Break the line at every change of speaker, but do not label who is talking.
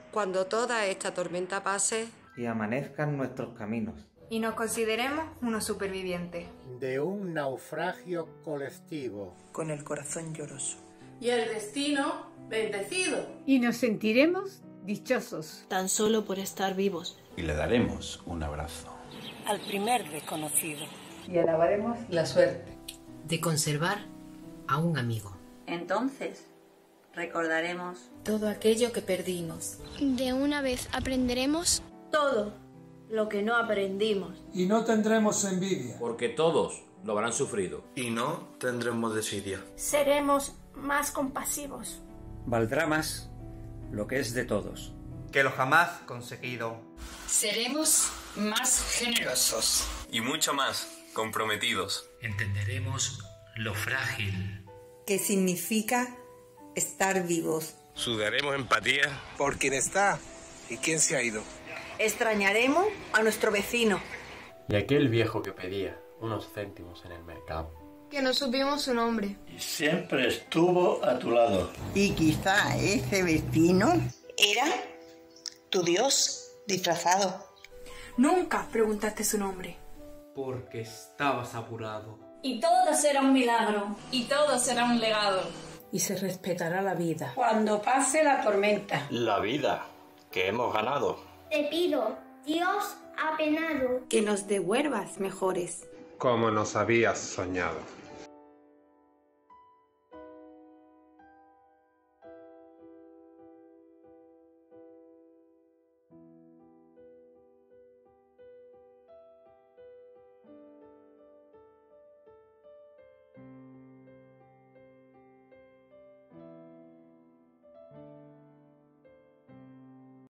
Cuando toda esta tormenta pase
y amanezcan nuestros caminos
y nos consideremos unos supervivientes
de un naufragio colectivo,
con el corazón lloroso
y el destino bendecido,
y nos sentiremos dichosos
tan solo por estar vivos,
y le daremos un abrazo
al primer desconocido
y alabaremos la suerte
de conservar a un amigo.
Entonces recordaremos
todo aquello que perdimos.
De una vez aprenderemos
todo lo que no aprendimos.
Y no tendremos envidia.
Porque todos lo habrán sufrido.
Y no tendremos desidia.
Seremos más compasivos.
Valdrá más lo que es de todos
que lo jamás conseguido.
Seremos más generosos.
Y mucho más comprometidos.
Entenderemos lo frágil
que significa estar vivos.
Sudaremos empatía
por quien está y quien se ha ido.
Extrañaremos a nuestro vecino.
Y aquel viejo que pedía unos céntimos en el mercado.
Que no supimos su nombre.
Y siempre estuvo a tu lado.
Y quizá ese vecino
era tu Dios disfrazado.
Nunca preguntaste su nombre.
Porque estabas apurado.
Y todo será un milagro.
Y todo será un legado.
Y se respetará la vida.
Cuando pase la tormenta.
La vida que hemos ganado.
Te pido, Dios apenado,
que nos devuelvas mejores.
Como nos habías soñado.